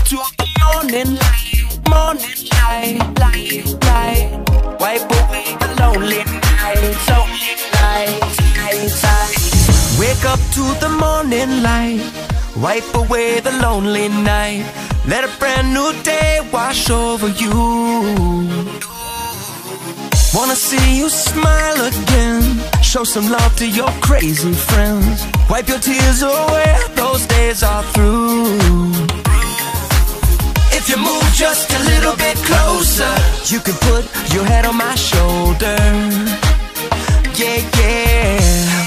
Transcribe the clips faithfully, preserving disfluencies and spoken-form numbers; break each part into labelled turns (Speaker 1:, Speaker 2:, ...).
Speaker 1: to the morning light, morning light, light, light. Wipe away the lonely nights, lonely nights, nights, nights. Wake up to the morning light, wipe away the lonely night. Let a brand new day wash over you. Wanna see you smile again, show some love to your crazy friends. Wipe your tears away, those days are through. If you move just a little bit closer, you can put your head on my shoulder. Yeah, yeah.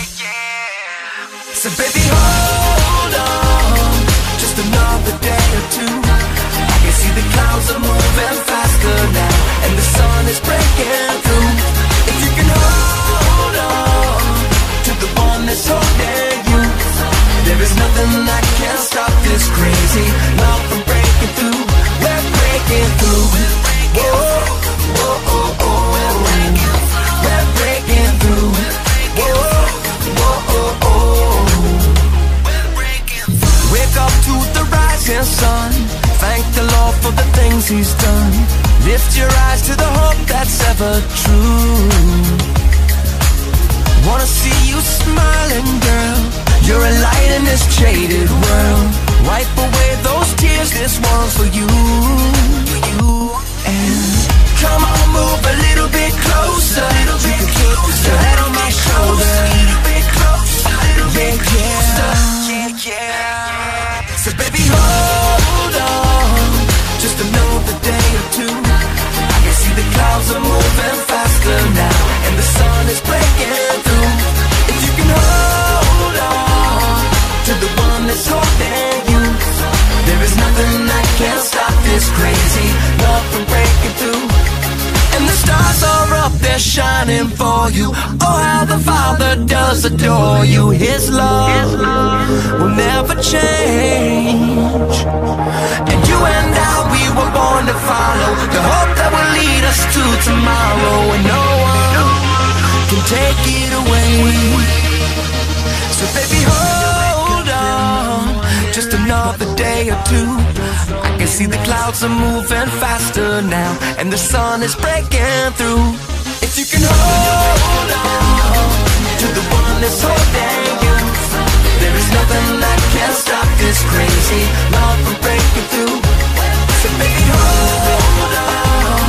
Speaker 1: So baby, hold on, just another day or two. I can see the clouds are moving faster now, and the sun is breaking through. If you can hold on to the one that's holding you, there is nothing that can stop this crazy love from breaking through. We're breaking through. Whoa, whoa, oh, oh. We're breaking through. Whoa, whoa, oh, oh. Wake up to the rising sun, thank the Lord for the things He's done. Lift your eyes to the hope that's ever true. Wanna see you smiling, girl, you're a light in this jaded world. Wipe away those tears, this one's for you. And come on, move a little bit closer. You can put your head on my shoulder. Yeah, yeah, yeah. So baby, hold on, just another day or two. I can see the clouds are moving faster now, and the sun is breaking through. If you can hold on to the one that's holding you, there is nothing that can stop this crazy love from breaking through. And the stars are up, they're shining for you. Oh, how the Father does adore you. His love will never change. And you and I, we were born to follow the hope that will lead us to tomorrow, and no one can take it away. So baby, hold on, just another day or two. I can see the clouds are moving faster now, and the sun is breaking through. If you can hold on to the one that's holding you, there is nothing that can stop this crazy love from breaking through. So baby, hold on.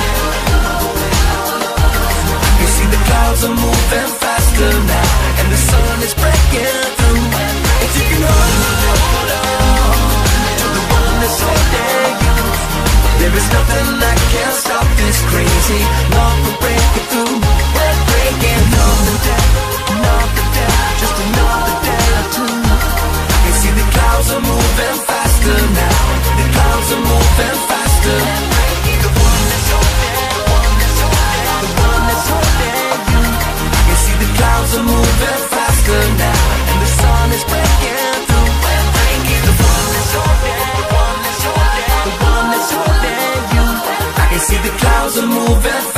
Speaker 1: I can see the clouds are moving faster now, and the sun is breaking through. If you can hold on to the one that's holding you, there is nothing that can stop this crazy love from breaking through. We're breaking another day, another day, just another day or two. I can see the clouds are moving faster now, the clouds are moving faster. The one that's holding, the one that's holding, the one that's holding you. I can see the clouds are moving faster now, and the sun is breaking through. We're breaking the one that's holding, the one that's holding, the one that's holding you. I can see the clouds are moving